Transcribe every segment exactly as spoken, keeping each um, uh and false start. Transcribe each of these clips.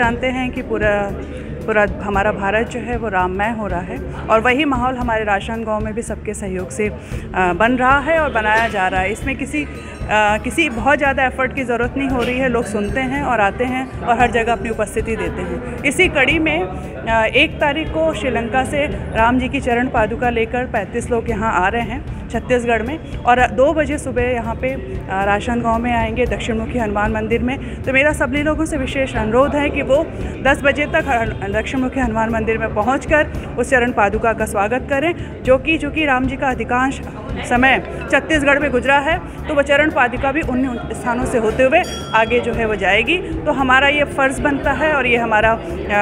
जानते हैं कि पूरा पूरा हमारा भारत जो है वो राममय हो रहा है और वही माहौल हमारे राजनांदगांव में भी सबके सहयोग से बन रहा है और बनाया जा रहा है। इसमें किसी आ, किसी बहुत ज़्यादा एफर्ट की ज़रूरत नहीं हो रही है। लोग सुनते हैं और आते हैं और हर जगह अपनी उपस्थिति देते हैं। इसी कड़ी में आ, एक तारीख को श्रीलंका से राम जी की चरण पादुका लेकर पैंतीस लोग यहाँ आ रहे हैं छत्तीसगढ़ में, और दो बजे सुबह यहाँ पे राजनांदगांव में आएंगे दक्षिण मुखी हनुमान मंदिर में। तो मेरा सभी लोगों से विशेष अनुरोध है कि वो दस बजे तक दक्षिण मुखी हनुमान मंदिर में पहुंचकर उस चरण पादुका का स्वागत करें, जो कि चूँकि राम जी का अधिकांश समय छत्तीसगढ़ में गुजरा है, तो वो चरण पादुका भी उन स्थानों से होते हुए आगे जो है वो जाएगी। तो हमारा ये फ़र्ज़ बनता है और ये हमारा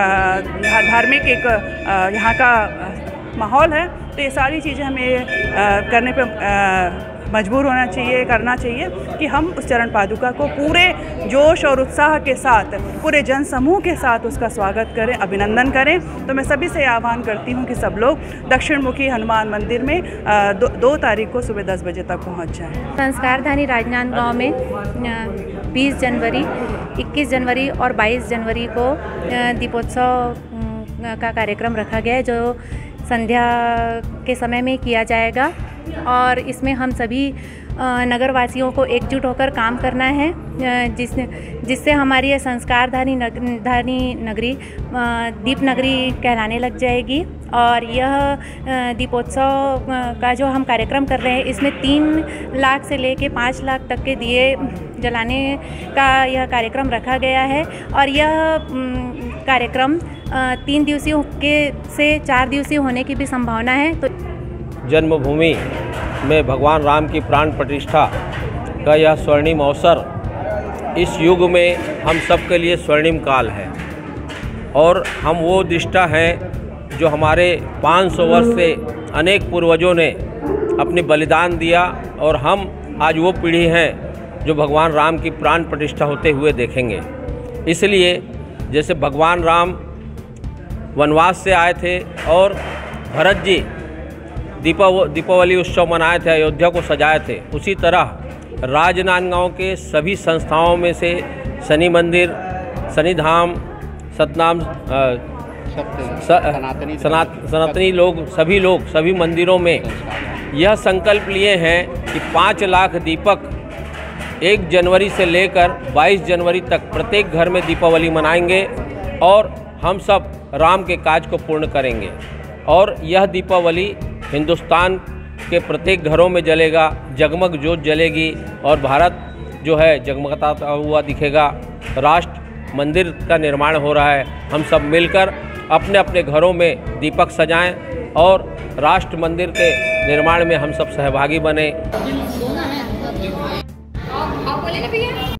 धार्मिक एक यहाँ का माहौल है। तो ये सारी चीज़ें हमें आ, करने पे आ, मजबूर होना चाहिए, करना चाहिए कि हम उस चरण पादुका को पूरे जोश और उत्साह के साथ, पूरे जन समूह के साथ उसका स्वागत करें, अभिनंदन करें। तो मैं सभी से आह्वान करती हूँ कि सब लोग दक्षिण मुखी हनुमान मंदिर में आ, दो, दो तारीख को सुबह दस बजे तक पहुँच जाएँ। संस्कारधानी राजनांदगांव में बीस जनवरी, इक्कीस जनवरी और बाईस जनवरी को दीपोत्सव का कार्यक्रम रखा गया है, जो संध्या के समय में किया जाएगा। और इसमें हम सभी नगरवासियों को एकजुट होकर काम करना है, जिस जिससे हमारी ये संस्कारधानी नग, धानी नगरी दीप नगरी कहलाने लग जाएगी। और यह दीपोत्सव का जो हम कार्यक्रम कर रहे हैं, इसमें तीन लाख से लेके पाँच लाख तक के दिए जलाने का यह कार्यक्रम रखा गया है। और यह कार्यक्रम तीन दिवसीय के से चार दिवसीय होने की भी संभावना है। तो जन्मभूमि में भगवान राम की प्राण प्रतिष्ठा का यह स्वर्णिम अवसर इस युग में हम सब के लिए स्वर्णिम काल है, और हम वो दृष्टा हैं जो हमारे पाँच सौ वर्ष से अनेक पूर्वजों ने अपनी बलिदान दिया, और हम आज वो पीढ़ी हैं जो भगवान राम की प्राण प्रतिष्ठा होते हुए देखेंगे। इसलिए जैसे भगवान राम वनवास से आए थे और भरत जी दीपाव दीपावली उत्सव मनाए थे, अयोध्या को सजाए थे, उसी तरह राजनांदगांव के सभी संस्थाओं में से शनि मंदिर, शनि धाम, सतनाम, सनातनी सनातनी लोग सभी लोग सभी मंदिरों में यह संकल्प लिए हैं कि पाँच लाख दीपक एक जनवरी से लेकर बाईस जनवरी तक प्रत्येक घर में दीपावली मनाएंगे और हम सब राम के काज को पूर्ण करेंगे। और यह दीपावली हिंदुस्तान के प्रत्येक घरों में जलेगा, जगमग ज्योत जलेगी और भारत जो है जगमगाता हुआ दिखेगा। राष्ट्र मंदिर का निर्माण हो रहा है, हम सब मिलकर अपने अपने घरों में दीपक सजाएं और राष्ट्र मंदिर के निर्माण में हम सब सहभागी बने।